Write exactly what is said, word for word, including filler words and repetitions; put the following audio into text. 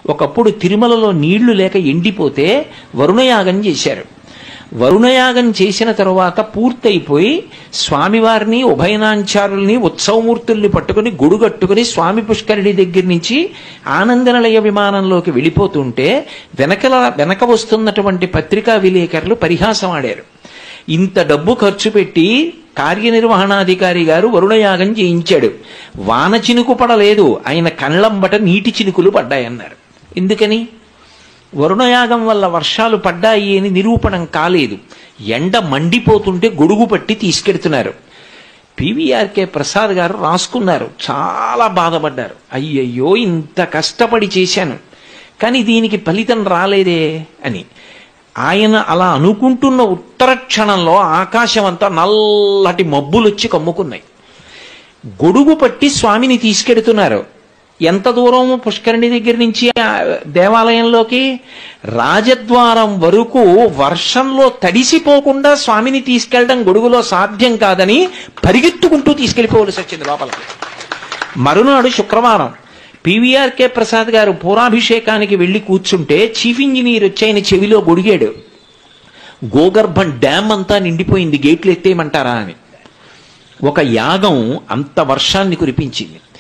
ఒకప్పుడు తిరుమలలో నీళ్లు లేక ఎండిపోతే వరుణయాగం చేశారు. వరుణయాగం చేసిన తరువాత పూర్తయిపోయి స్వామివారిని ఉభయనాంచారుల్ని ఉత్సవమూర్తుల్ని పట్టుకుని గొడుగట్టుకుని స్వామి పుష్కరిణి దగ్గర నుంచి ఆనందనిలయ విమానంలోకి వెళ్ళిపోతుంటే వెనకల వెనక వస్తున్నటువంటి పత్రికా విలేకరులు పరిహాసం ఆడారు. ఇంత డబ్బు ఖర్చు పెట్టి కార్యనిర్వహణాధికారి గారు వరుణయాగం చేయించాడు, వాన చినుకు పడలేదు, ఆయన కళ్ళంబట నీటి చినుకులు పడ్డాయన్నారు. ఎందుకని? వరుణయాగం వల్ల వర్షాలు పడ్డాయి అని నిరూపణం కాలేదు. ఎండ మండిపోతుంటే గొడుగు పట్టి తీసుకెడుతున్నారు. పివిఆర్కే ప్రసాద్ గారు రాసుకున్నారు, చాలా బాధపడ్డారు. అయ్యయ్యో, ఇంత కష్టపడి చేశాను కానీ దీనికి ఫలితం రాలేదే అని. ఆయన అలా అనుకుంటున్న ఉత్తర క్షణంలో ఆకాశం అంతా నల్లటి మబ్బులొచ్చి కమ్ముకున్నాయి. గొడుగు పట్టి స్వామిని తీసుకెడుతున్నారు. ఎంత దూరం పుష్కరిణి దగ్గర నుంచి దేవాలయంలోకి? రాజద్వారం వరకు వర్షంలో తడిసిపోకుండా స్వామిని తీసుకెళ్లడం గొడుగులో సాధ్యం కాదని పరిగెత్తుకుంటూ తీసుకెళ్లిపోవలసి వచ్చింది లోపలికి. మరునాడు శుక్రవారం పివిఆర్కే ప్రసాద్ గారు పూరాభిషేకానికి వెళ్లి కూర్చుంటే చీఫ్ ఇంజనీర్ వచ్చి ఆయన చెవిలో గొడిగాడు, గోగర్భం డ్యామ్ అంతా నిండిపోయింది, గేట్లు ఎత్తేయమంటారా అని. ఒక యాగం అంత వర్షాన్ని కురిపించింది.